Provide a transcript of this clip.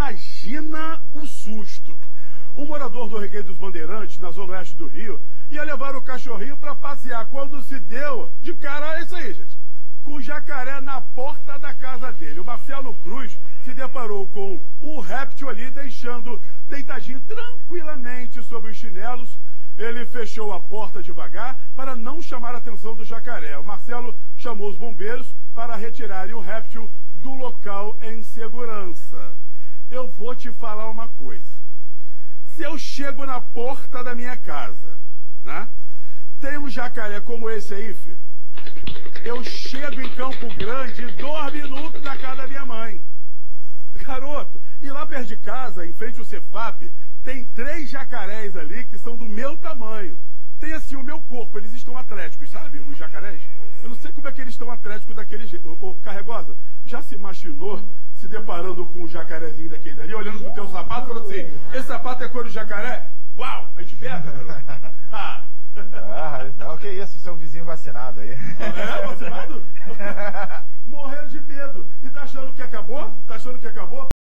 imagina o susto. Um morador do Recreio dos Bandeirantes, na zona oeste do Rio, ia levar o cachorrinho para passear quando se deu de cara, é isso aí, gente, com o jacaré na porta da casa dele. O Marcelo Cruz se deparou com o réptil ali, deixando deitadinho tranquilamente sobre os chinelos. Ele fechou a porta devagar para não chamar a atenção do jacaré. O Marcelo chamou os bombeiros para retirarem o réptil do local em segurança. Eu vou te falar uma coisa. Se eu chego na porta da minha casa, né? Tem um jacaré como esse aí, filho. Eu chego em Campo Grande e 2 minutos da casa da minha mãe. Garoto, e lá perto de casa, em frente ao Cefap, tem 3 jacarés ali que são do meu tamanho. Tem assim o meu corpo, eles estão atléticos, sabe? Os jacarés. Eu não sei como é que eles estão atléticos daquele jeito. Ô, Carregosa, já se imaginou se deparando com um jacarezinho daquele dali, olhando pro teu sapato e falando assim, esse sapato é cor do jacaré? Uau, a gente pega, garoto. Ah. Não, que isso, seu vizinho vacinado aí. É, vacinado? Morrendo de medo. E tá achando que acabou? Tá achando que acabou?